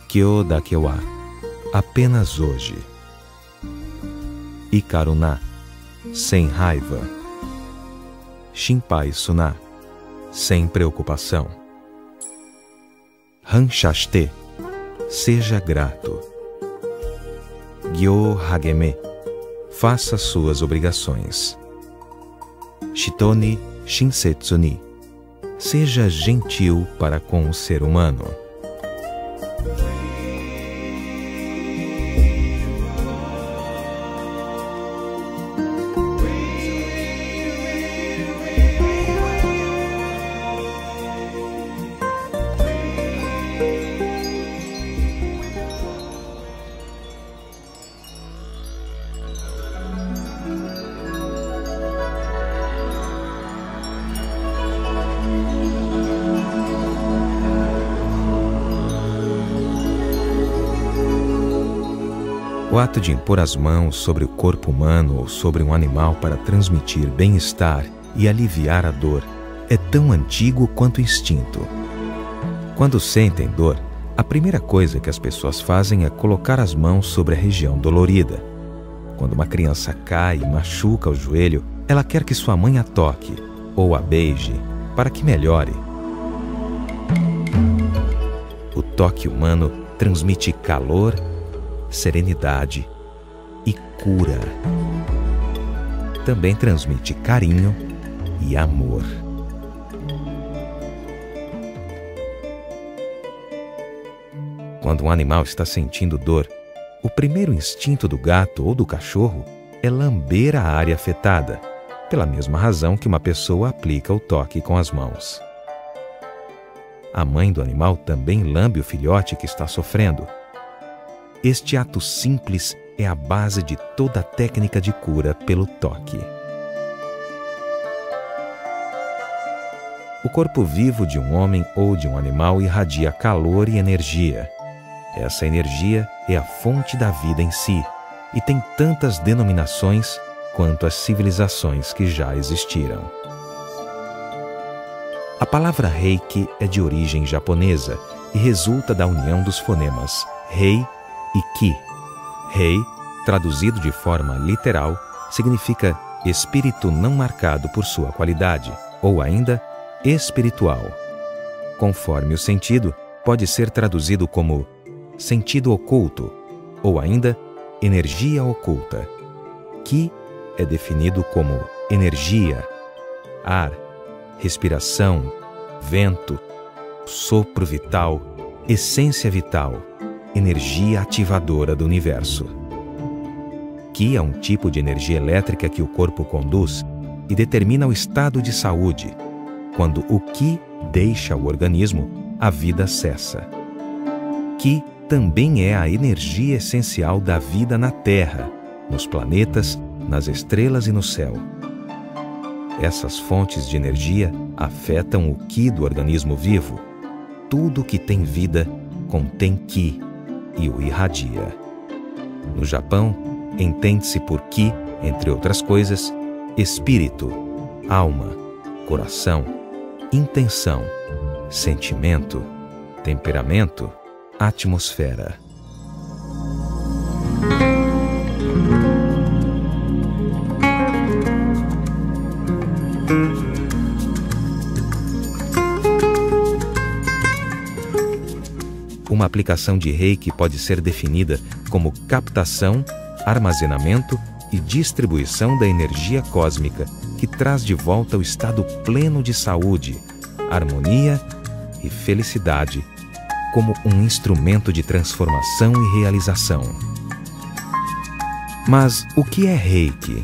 Kyo dake wa, apenas hoje. Ikaruna, sem raiva. Shinpai suna, sem preocupação. Hanshashite, seja grato. Gyo hageme, faça suas obrigações. Shito ni shinsetsu ni, seja gentil para com o ser humano. O ato de impor as mãos sobre o corpo humano ou sobre um animal para transmitir bem-estar e aliviar a dor é tão antigo quanto o instinto. Quando sentem dor, a primeira coisa que as pessoas fazem é colocar as mãos sobre a região dolorida. Quando uma criança cai e machuca o joelho, ela quer que sua mãe a toque ou a beije para que melhore. O toque humano transmite calor, serenidade e cura. Também transmite carinho e amor. Quando um animal está sentindo dor, o primeiro instinto do gato ou do cachorro é lamber a área afetada, pela mesma razão que uma pessoa aplica o toque com as mãos. A mãe do animal também lambe o filhote que está sofrendo. Este ato simples é a base de toda a técnica de cura pelo toque. O corpo vivo de um homem ou de um animal irradia calor e energia. Essa energia é a fonte da vida em si e tem tantas denominações quanto as civilizações que já existiram. A palavra Reiki é de origem japonesa e resulta da união dos fonemas Rei e Ki. Rei, traduzido de forma literal, significa espírito não marcado por sua qualidade, ou ainda espiritual. Conforme o sentido, pode ser traduzido como sentido oculto, ou ainda energia oculta. Ki é definido como energia, ar, respiração, vento, sopro vital, essência vital, energia ativadora do universo. Ki é um tipo de energia elétrica que o corpo conduz e determina o estado de saúde. Quando o Ki deixa o organismo, a vida cessa. Ki também é a energia essencial da vida na Terra, nos planetas, nas estrelas e no céu. Essas fontes de energia afetam o Ki do organismo vivo. Tudo que tem vida contém Ki e o irradia. No Japão, entende-se por Ki, entre outras coisas, espírito, alma, coração, intenção, sentimento, temperamento, atmosfera. Uma aplicação de Reiki pode ser definida como captação, armazenamento e distribuição da energia cósmica que traz de volta o estado pleno de saúde, harmonia e felicidade como um instrumento de transformação e realização. Mas o que é Reiki?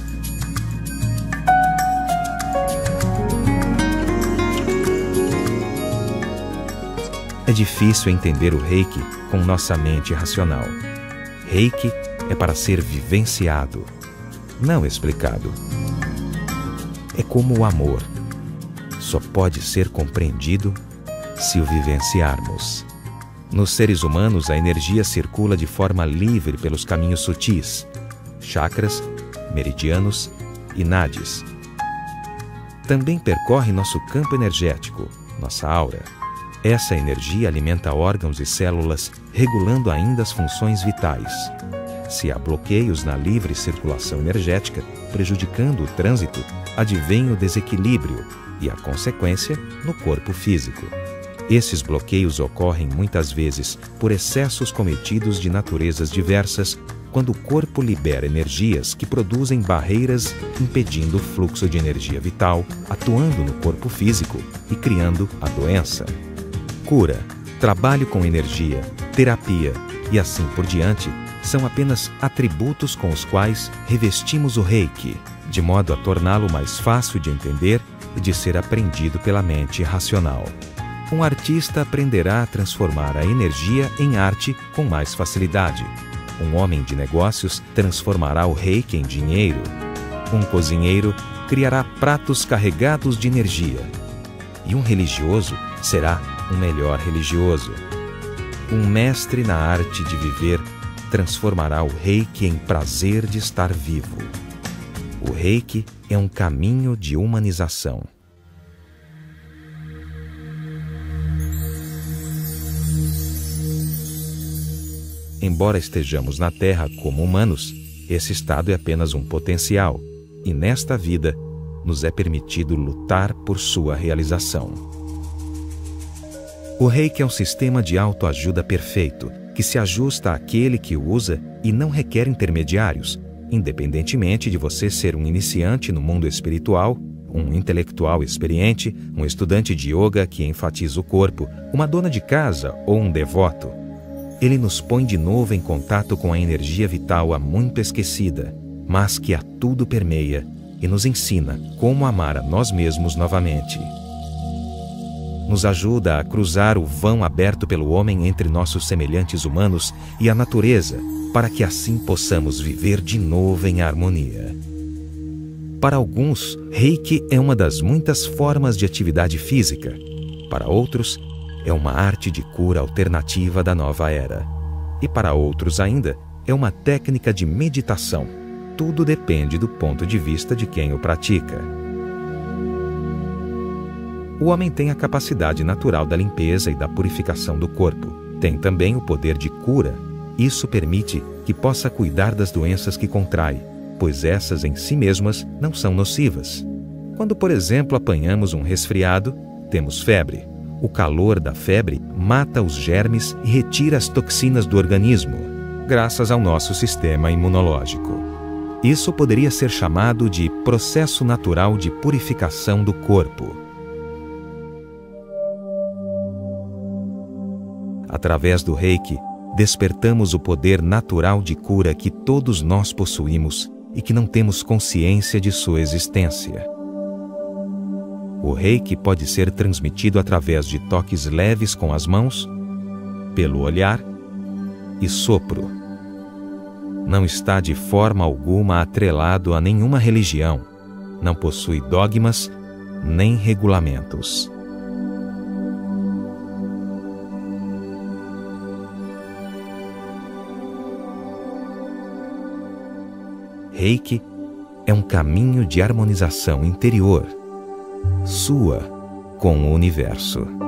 É difícil entender o Reiki com nossa mente racional. Reiki é para ser vivenciado, não explicado. É como o amor. Só pode ser compreendido se o vivenciarmos. Nos seres humanos, a energia circula de forma livre pelos caminhos sutis, chakras, meridianos e nadis. Também percorre nosso campo energético, nossa aura. Essa energia alimenta órgãos e células, regulando ainda as funções vitais. Se há bloqueios na livre circulação energética, prejudicando o trânsito, advém o desequilíbrio e a consequência no corpo físico. Esses bloqueios ocorrem muitas vezes por excessos cometidos de naturezas diversas, quando o corpo libera energias que produzem barreiras impedindo o fluxo de energia vital, atuando no corpo físico e criando a doença. Cura, trabalho com energia, terapia e assim por diante são apenas atributos com os quais revestimos o Reiki, de modo a torná-lo mais fácil de entender e de ser aprendido pela mente racional. Um artista aprenderá a transformar a energia em arte com mais facilidade. Um homem de negócios transformará o Reiki em dinheiro. Um cozinheiro criará pratos carregados de energia. E um religioso será um melhor religioso. Um mestre na arte de viver transformará o Reiki em prazer de estar vivo. O Reiki é um caminho de humanização. Embora estejamos na Terra como humanos, esse estado é apenas um potencial, e nesta vida nos é permitido lutar por sua realização. O Reiki é um sistema de autoajuda perfeito, que se ajusta àquele que o usa e não requer intermediários, independentemente de você ser um iniciante no mundo espiritual, um intelectual experiente, um estudante de yoga que enfatiza o corpo, uma dona de casa ou um devoto. Ele nos põe de novo em contato com a energia vital há muito esquecida, mas que a tudo permeia e nos ensina como amar a nós mesmos novamente. Nos ajuda a cruzar o vão aberto pelo homem entre nossos semelhantes humanos e a natureza, para que assim possamos viver de novo em harmonia. Para alguns, Reiki é uma das muitas formas de atividade física. Para outros, é uma arte de cura alternativa da nova era. E para outros ainda, é uma técnica de meditação. Tudo depende do ponto de vista de quem o pratica. O homem tem a capacidade natural da limpeza e da purificação do corpo. Tem também o poder de cura. Isso permite que possa cuidar das doenças que contrai, pois essas em si mesmas não são nocivas. Quando, por exemplo, apanhamos um resfriado, temos febre. O calor da febre mata os germes e retira as toxinas do organismo, graças ao nosso sistema imunológico. Isso poderia ser chamado de processo natural de purificação do corpo. Através do Reiki, despertamos o poder natural de cura que todos nós possuímos e que não temos consciência de sua existência. O Reiki pode ser transmitido através de toques leves com as mãos, pelo olhar e sopro. Não está de forma alguma atrelado a nenhuma religião, não possui dogmas nem regulamentos. Reiki é um caminho de harmonização interior, sua com o universo.